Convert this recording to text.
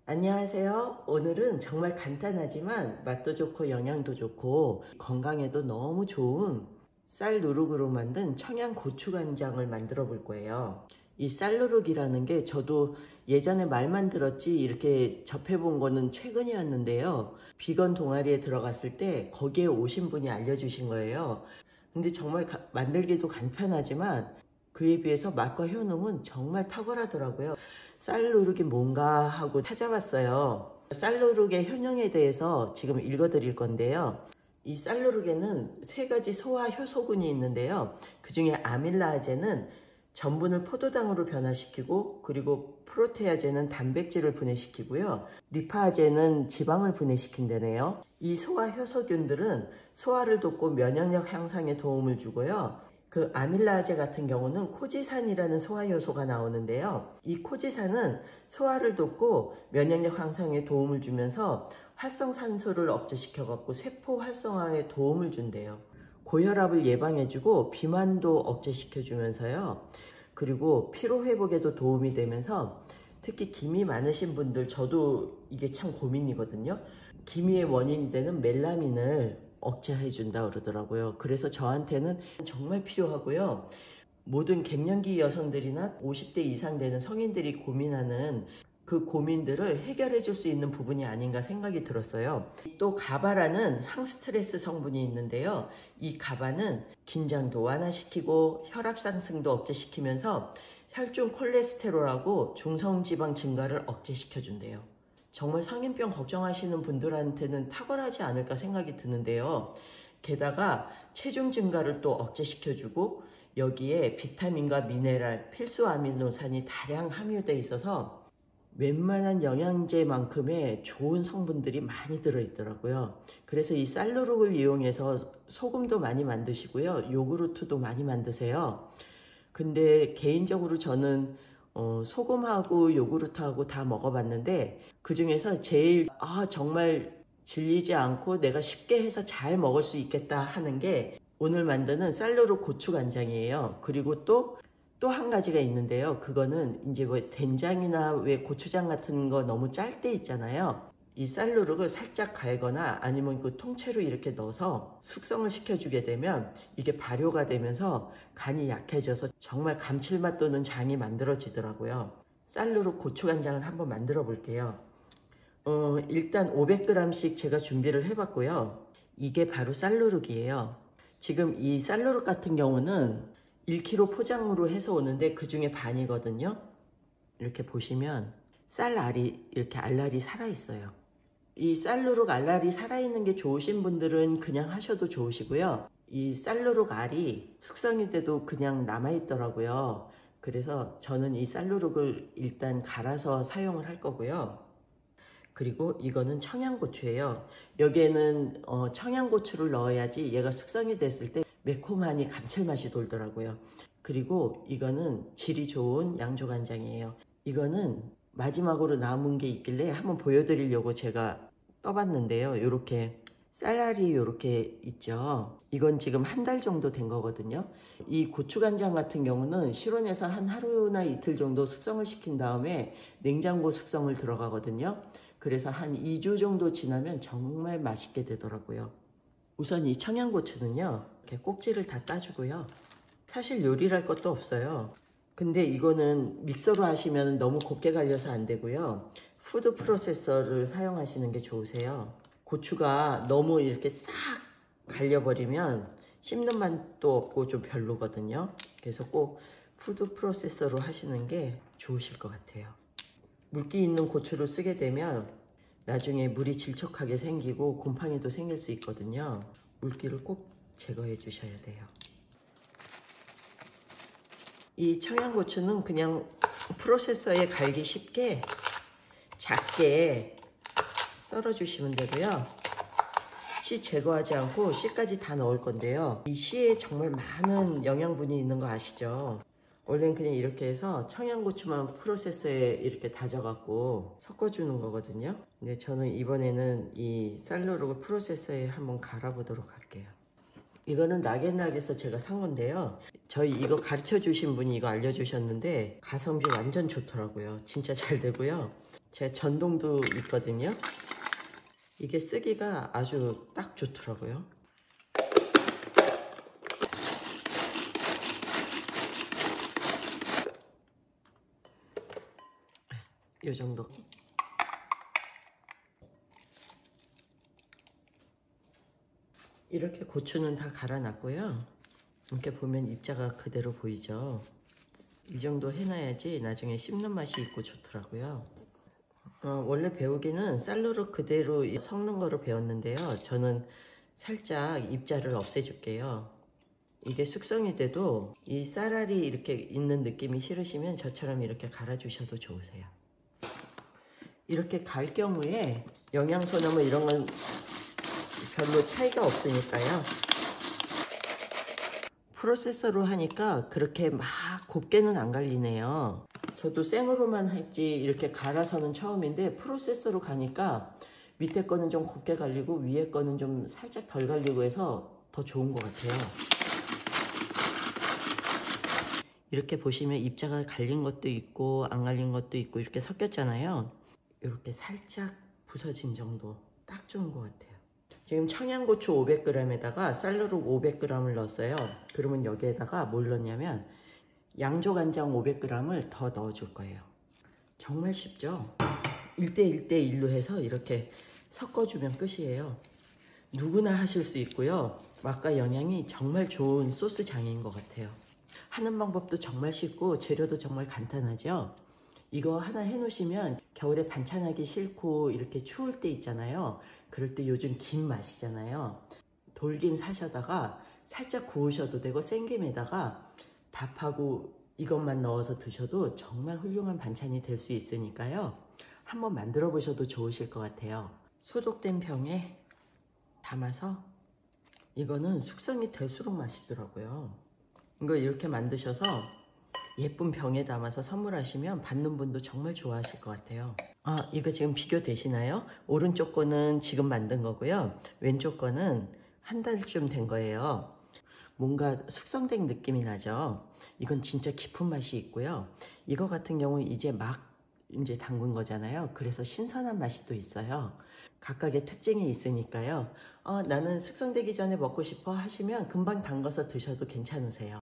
안녕하세요. 오늘은 정말 간단하지만 맛도 좋고 영양도 좋고 건강에도 너무 좋은 쌀 누룩으로 만든 청양 고추간장을 만들어 볼 거예요. 이 쌀 누룩이라는 게 저도 예전에 말만 들었지 이렇게 접해본 거는 최근이었는데요. 비건 동아리에 들어갔을 때 거기에 오신 분이 알려주신 거예요. 근데 정말 만들기도 간편하지만 그에 비해서 맛과 효능은 정말 탁월하더라고요. 쌀 누룩이 뭔가 하고 찾아봤어요. 쌀 누룩의 효능에 대해서 지금 읽어드릴 건데요. 이 쌀 누룩에는 세 가지 소화 효소군이 있는데요. 그 중에 아밀라아제는 전분을 포도당으로 변화시키고, 그리고 프로테아제는 단백질을 분해시키고요. 리파아제는 지방을 분해시킨다네요. 이 소화 효소균들은 소화를 돕고 면역력 향상에 도움을 주고요. 그 아밀라아제 같은 경우는 코지산이라는 소화효소가 나오는데요. 이 코지산은 소화를 돕고 면역력 향상에 도움을 주면서 활성산소를 억제시켜갖고 세포 활성화에 도움을 준대요. 고혈압을 예방해주고 비만도 억제시켜주면서요. 그리고 피로회복에도 도움이 되면서 특히 기미 많으신 분들, 저도 이게 참 고민이거든요. 기미의 원인이 되는 멜라닌을 억제해 준다 그러더라고요. 그래서 저한테는 정말 필요하고요. 모든 갱년기 여성들이나 50대 이상 되는 성인들이 고민하는 그 고민들을 해결해 줄 수 있는 부분이 아닌가 생각이 들었어요. 또 가바라는 항스트레스 성분이 있는데요. 이 가바는 긴장도 완화시키고 혈압 상승도 억제시키면서 혈중 콜레스테롤하고 중성지방 증가를 억제시켜 준대요. 정말 성인병 걱정하시는 분들한테는 탁월하지 않을까 생각이 드는데요. 게다가 체중 증가를 또 억제시켜주고 여기에 비타민과 미네랄, 필수 아미노산이 다량 함유되어 있어서 웬만한 영양제만큼의 좋은 성분들이 많이 들어있더라고요. 그래서 이 쌀 누룩을 이용해서 소금도 많이 만드시고요. 요구르트도 많이 만드세요. 근데 개인적으로 저는 소금하고 요구르트하고 다 먹어봤는데 그 중에서 제일 정말 질리지 않고 내가 쉽게 해서 잘 먹을 수 있겠다 하는 게 오늘 만드는 쌀 누룩 고추간장이에요. 그리고 또 한 가지가 있는데요. 그거는 이제 뭐 된장이나 왜 고추장 같은 거 너무 짤 때 있잖아요. 이 쌀 누룩을 살짝 갈거나 아니면 그 통째로 이렇게 넣어서 숙성을 시켜주게 되면 이게 발효가 되면서 간이 약해져서 정말 감칠맛 도는 장이 만들어지더라고요. 쌀 누룩 고추간장을 한번 만들어 볼게요. 일단 500g씩 제가 준비를 해봤고요. 이게 바로 쌀 누룩이에요. 지금 이 쌀 누룩 같은 경우는 1kg 포장으로 해서 오는데 그 중에 반이거든요. 이렇게 보시면 쌀알이 이렇게 알알이 살아있어요. 이 쌀 누룩 알알이 살아있는 게 좋으신 분들은 그냥 하셔도 좋으시고요. 이 쌀 누룩 알이 숙성이 돼도 그냥 남아있더라고요. 그래서 저는 이 쌀 누룩을 일단 갈아서 사용을 할 거고요. 그리고 이거는 청양고추예요. 여기에는 청양고추를 넣어야지 얘가 숙성이 됐을 때 매콤하니 감칠맛이 돌더라고요. 그리고 이거는 질이 좋은 양조간장이에요. 이거는 마지막으로 남은 게 있길래 한번 보여드리려고 제가 떠봤는데요. 이렇게 쌀알이 이렇게 있죠. 이건 지금 한 달 정도 된 거거든요. 이 고추간장 같은 경우는 실온에서 한 하루나 이틀 정도 숙성을 시킨 다음에 냉장고 숙성을 들어가거든요. 그래서 한 2주 정도 지나면 정말 맛있게 되더라고요. 우선 이 청양고추는요, 이렇게 꼭지를 다 따주고요. 사실 요리를 할 것도 없어요. 근데 이거는 믹서로 하시면 너무 곱게 갈려서 안 되고요. 푸드 프로세서를 사용하시는 게 좋으세요. 고추가 너무 이렇게 싹 갈려버리면 씹는 맛도 없고 좀 별로거든요. 그래서 꼭 푸드 프로세서로 하시는 게 좋으실 것 같아요. 물기 있는 고추를 쓰게 되면 나중에 물이 질척하게 생기고 곰팡이도 생길 수 있거든요. 물기를 꼭 제거해 주셔야 돼요. 이 청양고추는 그냥 프로세서에 갈기 쉽게 작게 썰어 주시면 되고요. 씨 제거하지 않고 씨까지 다 넣을 건데요. 이 씨에 정말 많은 영양분이 있는 거 아시죠? 원래는 그냥 이렇게 해서 청양고추만 프로세서에 이렇게 다져갖고 섞어주는 거거든요. 근데 저는 이번에는 이 쌀 누룩을 프로세서에 한번 갈아보도록 할게요. 이거는 락앤락에서 제가 산 건데요. 저희 이거 가르쳐 주신 분이 이거 알려주셨는데 가성비 완전 좋더라고요. 진짜 잘 되고요. 제 전동도 있거든요. 이게 쓰기가 아주 딱 좋더라고요. 이 정도. 이렇게 고추는 다 갈아놨고요. 이렇게 보면 입자가 그대로 보이죠. 이 정도 해놔야지 나중에 씹는 맛이 있고 좋더라고요. 원래 배우기는 쌀로로 그대로 섞는 거로 배웠는데요. 저는 살짝 입자를 없애줄게요. 이게 숙성이 돼도 이 쌀알이 이렇게 있는 느낌이 싫으시면 저처럼 이렇게 갈아주셔도 좋으세요. 이렇게 갈 경우에 영양소나 뭐 이런 건 별로 차이가 없으니까요. 프로세서로 하니까 그렇게 막 곱게는 안 갈리네요. 저도 생으로만 했지 이렇게 갈아서는 처음인데 프로세서로 가니까 밑에 거는 좀 곱게 갈리고 위에 거는 좀 살짝 덜 갈리고 해서 더 좋은 것 같아요. 이렇게 보시면 입자가 갈린 것도 있고 안 갈린 것도 있고 이렇게 섞였잖아요. 이렇게 살짝 부서진 정도 딱 좋은 것 같아요. 지금 청양고추 500g에다가 쌀누룩 500g을 넣었어요. 그러면 여기에다가 뭘 넣냐면 양조간장 500g을 더 넣어줄 거예요. 정말 쉽죠? 1대1대1로 해서 이렇게 섞어주면 끝이에요. 누구나 하실 수 있고요. 맛과 영양이 정말 좋은 소스장인 것 같아요. 하는 방법도 정말 쉽고 재료도 정말 간단하죠? 이거 하나 해놓으시면 겨울에 반찬하기 싫고 이렇게 추울 때 있잖아요. 그럴 때 요즘 김 맛있잖아요. 돌김 사셔다가 살짝 구우셔도 되고 생김에다가 밥하고 이것만 넣어서 드셔도 정말 훌륭한 반찬이 될 수 있으니까요. 한번 만들어 보셔도 좋으실 것 같아요. 소독된 병에 담아서 이거는 숙성이 될수록 맛있더라고요. 이거 이렇게 만드셔서 예쁜 병에 담아서 선물하시면 받는 분도 정말 좋아하실 것 같아요. 이거 지금 비교되시나요? 오른쪽 거는 지금 만든 거고요. 왼쪽 거는 한 달쯤 된 거예요. 뭔가 숙성된 느낌이 나죠? 이건 진짜 깊은 맛이 있고요. 이거 같은 경우 이제 담근 거잖아요. 그래서 신선한 맛이 또 있어요. 각각의 특징이 있으니까요. 나는 숙성되기 전에 먹고 싶어 하시면 금방 담가서 드셔도 괜찮으세요.